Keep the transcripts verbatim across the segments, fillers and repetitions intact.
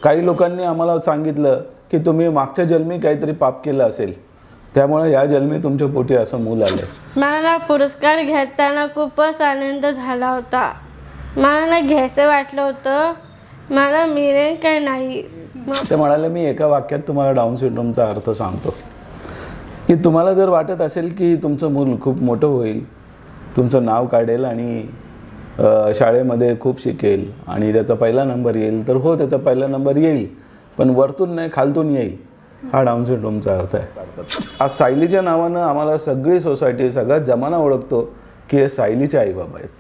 काही लोकांनी आम्हाला सांगितलं की तुम्ही मागच्या जन्मी काहीतरी पाप केलं असेल, त्यामुळे या जन्मी तुमच्या पोटी असं मूल आलं। मला पुरस्कार घेताना खूपच आनंद झाला होता। मला घ्यायचं वाटलं होतं, मला मिळेल काय नाही। ते म्हणाले मी एका वाक्यात तुम्हाला डाऊन सिंड्रोमचा अर्थ सांगतो की तुम्हाला जर वाटत असेल की तुमचं मूल खूप मोठं होईल, तुमचं नाव काढेल आणि शाळेमध्ये खूप शिकेल आणि त्याचा पहिला नंबर येईल, तर हो त्याचा पहिला नंबर येईल, पण वरतून नाही खालतून येईल, हा डाऊन सिंड्रोमचा अर्थ आहे। आज सायलीच्या नावानं आम्हाला सगळी सोसायटी, सगळा जमाना ओळखतो की हे सायलीचे आई बाबा आहेत।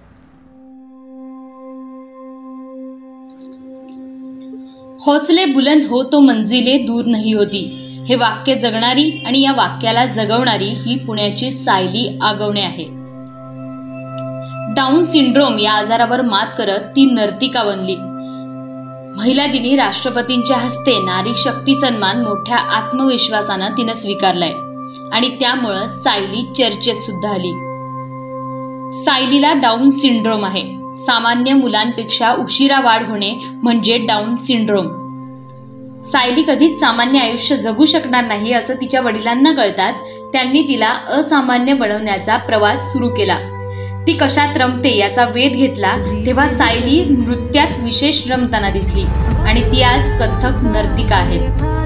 हौसले बुलंद हो तो मंजिले दूर नहीं होती, हे वाक्य जगणारी आणि या वाक्याला जगवणारी ही पुण्याची सायली आगवणे आहे। डाऊन सिंड्रोम या आजारावर मात करत ती नर्तिका बनली। महिला दिनी राष्ट्रपतींच्या हस्ते नारी शक्ती सन्मान मोठ्या आत्मविश्वासानं तिनं स्वीकारलाय आणि त्यामुळं सायली चर्चेत सुद्धा आली। सायलीला डाऊन सिंड्रोम आहे। सामान्य मुलांपेक्षा उशिरा वाढ होणे म्हणजे डाऊन सिंड्रोम। सायली कधीच सामान्य आयुष्य जगू शकणार नाही असं तिच्या वडिलांना कळताच त्यांनी तिला असामान्य बनवण्याचा प्रवास सुरू केला। ती कशात रमते याचा वेध घेतला तेव्हा सायली नृत्यात विशेष रमताना दिसली आणि ती आज कथ्थक नर्तिका आहे।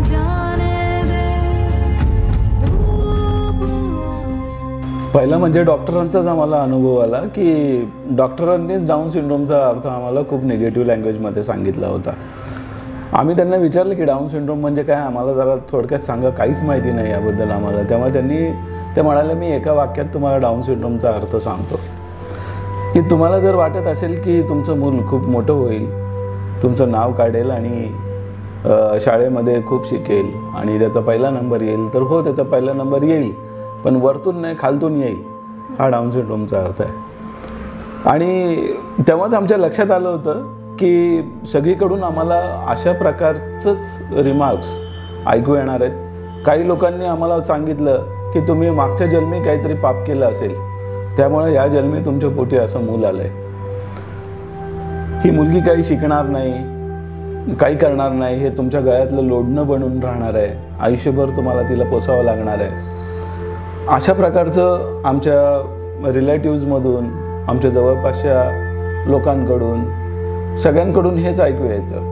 पहिला म्हणजे डॉक्टरांचाच आम्हाला अनुभव आला की डॉक्टरांनीच डाऊन सिंड्रोमचा अर्थ आम्हाला खूप निगेटिव्ह लँग्वेजमध्ये सांगितला होता। आम्ही त्यांना विचारलं की डाऊन सिंड्रोम म्हणजे काय, आम्हाला जरा थोडक्यात सांगा, काहीच माहिती नाही याबद्दल आम्हाला। तेव्हा त्यांनी ते म्हणाले मी एका वाक्यात तुम्हाला डाऊन सिंड्रोमचा अर्थ सांगतो की तुम्हाला जर वाटत असेल की तुमचं मूल खूप मोठं होईल, तुमचं नाव काढेल आणि शाळेमध्ये खूप शिकेल आणि त्याचा पहिला नंबर येईल, तर हो त्याचा पहिला नंबर येईल, पण वरतून नाही खालतून येईल, हा डाऊन सिंड्रोमचा अर्थ आहे। आणि तेव्हाच आमच्या लक्षात आलं होतं की सगळीकडून आम्हाला अशा प्रकारचंच रिमार्क्स ऐकू येणार आहेत। काही लोकांनी आम्हाला सांगितलं की तुम्ही मागच्या जन्मी काहीतरी पाप केलं असेल, त्यामुळे या जन्मी तुमच्या पोटी असं मूल आलंय। ही मुलगी काही शिकणार नाही, काही करणार नाही, हे तुमच्या गळ्यातलं लोढणं बनून राहणार आहे, आयुष्यभर तुम्हाला तिला पोसावं लागणार आहे। अशा प्रकारचं आमच्या रिलेटिव्हजमधून, आमच्या जवळपासच्या लोकांकडून, सगळ्यांकडून हेच ऐकू यायचं।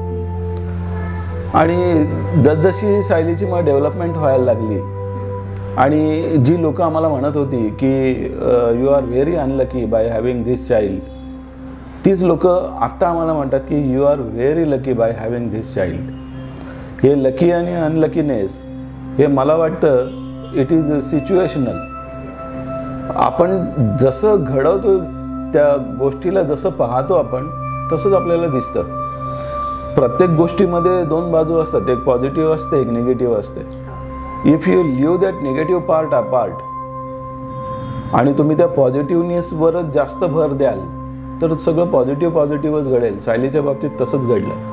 आणि जसजशी सायलीची मग डेव्हलपमेंट व्हायला लागली आणि जी लोक आम्हाला म्हणत होती की you are very unlucky by having this child, तीच लोक आत्ता आम्हाला म्हणतात की you are very lucky by having this child. हे लकी आणि अनलकीनेस हे मला वाटतं इट इज सिच्युएशनल। आपण जसं घडवतो त्या गोष्टीला, जसं पाहतो आपण तसंच आपल्याला दिसतं। प्रत्येक गोष्टीमध्ये दोन बाजू असतात, एक पॉझिटिव्ह असते, एक निगेटिव्ह असते। If you live that negative part apart आणि तुम्ही त्या पॉझिटिव्हनेसवरच जास्त भर द्याल तर सगळं पॉझिटिव्ह पॉझिटिव्हच घडेल। सायलीच्या बाबतीत तसंच घडलं।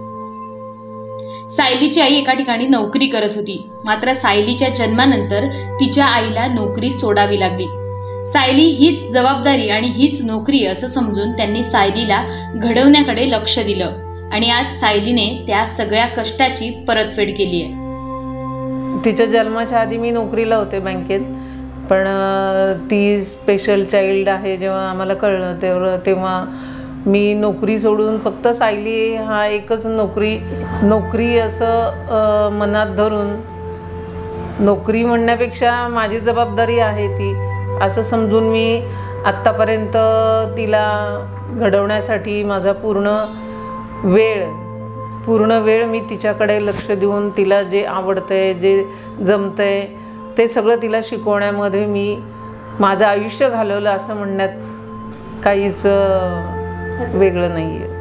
सायलीची आई एका ठिकाणी नोकरी करत होती, मात्र सायलीच्या जन्मानंतर तिच्या आईला नोकरी सोडावी लागली। सायली हीच जबाबदारी आणि हीच नोकरी असं समजून त्यांनी सायलीला घडवण्याकडे लक्ष दिलं आणि आज सायलीने त्या सगळ्या कष्टाची परतफेड केली आहे। तिच्या जन्माच्या आधी मी नोकरीला होते बँकेत, पण ती स्पेशल चाइल्ड आहे जेव्हा आम्हाला कळलं तेव्हा तेव्हा मी नोकरी सोडून फक्त सायली हा एकच नोकरी नोकरी असं मनात धरून, नोकरी म्हणण्यापेक्षा माझी जबाबदारी आहे ती असं समजून मी आत्तापर्यंत तिला घडवण्यासाठी माझा पूर्ण वेळ पूर्ण वेळ मी तिच्याकडे लक्ष देऊन तिला जे आवडतंय, जे जमतंय ते सगळं तिला शिकवण्यामध्ये मी माझं आयुष्य घालवलं असं म्हणण्यात काहीच वेगळं नाही आहे।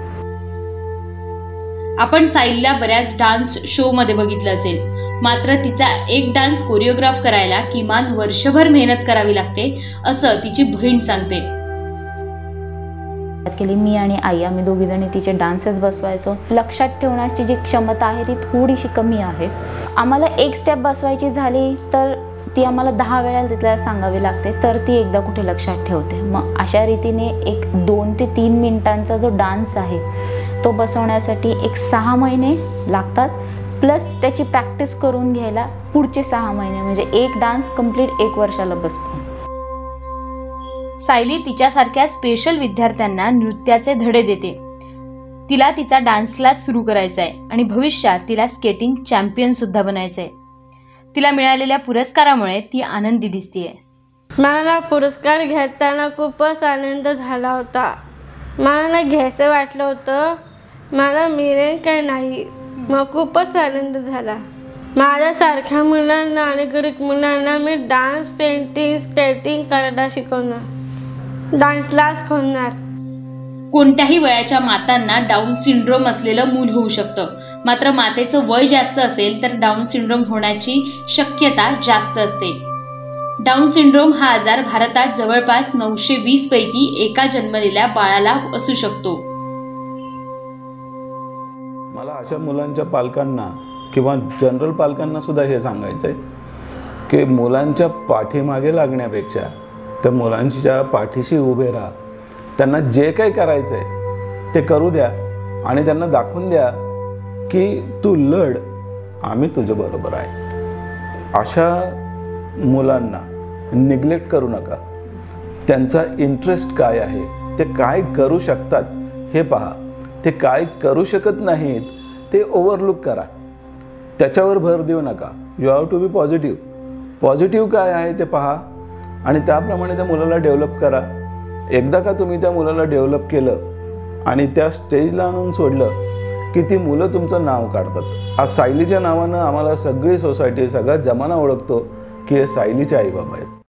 आपण सायलीला बऱ्याच डान्स शो मध्ये बघितलं असेल, मात्र तिचा एक डान्स कोरिओग्राफ करायला किमान वर्षभर मेहनत करावी लागते असं तिची बहीण सांगते। केली मी आणि आई, आम्ही दोघी जणी तिचे डान्सेस बसवायचो। लक्षात ठेवण्याची जी क्षमता आहे ती थोडीशी कमी आहे। आम्हाला एक स्टेप बसवायची झाली तर ती आम्हाला दहा वेळा तिला सांगावी लागते, तर ती एकदा कुठे लक्षात ठेवते। मग अशा रीतीने एक दोन ते तीन मिनिटांचा जो डान्स आहे तो बसवण्यासाठी एक सहा महिने लागतात, प्लस त्याची प्रॅक्टिस करून घ्यायला पुढचे सहा महिने, म्हणजे एक डान्स कंप्लीट एक वर्षाला बसतो. सायली तिच्यासारख्या स्पेशल विद्यार्थ्यांना नृत्याचे धडे देते. तिला तिचा डान्स क्लास सुरू करायचा आहे आणि भविष्यात तिला स्केटिंग चॅम्पियन सुद्धा बनायचं आहे. तिला मिळालेल्या पुरस्कारामुळे ती आनंदी दिसतेय. मला पुरस्कार घेताना खूपच आनंद झाला होता. मला ना घ्यायचं वाटलं होतं, मला मिळेल काय नाही, मग खूपच आनंद झाला. माझ्यासारख्या मुलांना आणि गरीब मुलांना मी डान्स, पेंटिंग, स्केटिंग करायला शिकवणार, डान्स क्लास खोलणार. कोणत्याही वयाच्या मातांना डाऊन सिंड्रोम असलेलं मूल होऊ शकतं. मात्र मातेचं वय जास्त असेल तर डाऊन सिंड्रोम होण्याची शक्यता जास्त असते. डाऊन सिंड्रोम हा आजार भारतात जवळपास नऊशे वीस पैकी एका जन्मलेल्या बाळाला असू शकतो. मला अशा मुलांच्या पालकांना किंवा जनरल पालकांना सुद्धा हे सांगायचं आहे की मुलांच्या पाठीमागे लागण्यापेक्षा त्या मुलांच्या पाठीशी उभे राहा. त्यांना जे काही करायचं आहे ते करू द्या आणि त्यांना दाखवून द्या की तू लढ, आम्ही तुझ्या बरोबर आहे. अशा मुलांना निग्लेक्ट करू नका. त्यांचा इंटरेस्ट काय आहे, ते काय करू शकतात हे पहा. ते काय करू शकत नाहीत ते ओव्हरलुक करा, त्याच्यावर भर देऊ नका. You have to be positive. Positive काय आहे ते पहा आणि त्याप्रमाणे त्या मुलाला डेव्हलप करा. एकदा का तुम्ही त्या मुलाला डेव्हलप केलं आणि त्या स्टेजला आणून सोडलं की ती मुलं तुमचं नाव काढतात. आज सायलीच्या नावानं आम्हाला सगळी सोसायटी, सगळा जमाना ओळखतो की हे सायलीचे आईबाबा आहेत.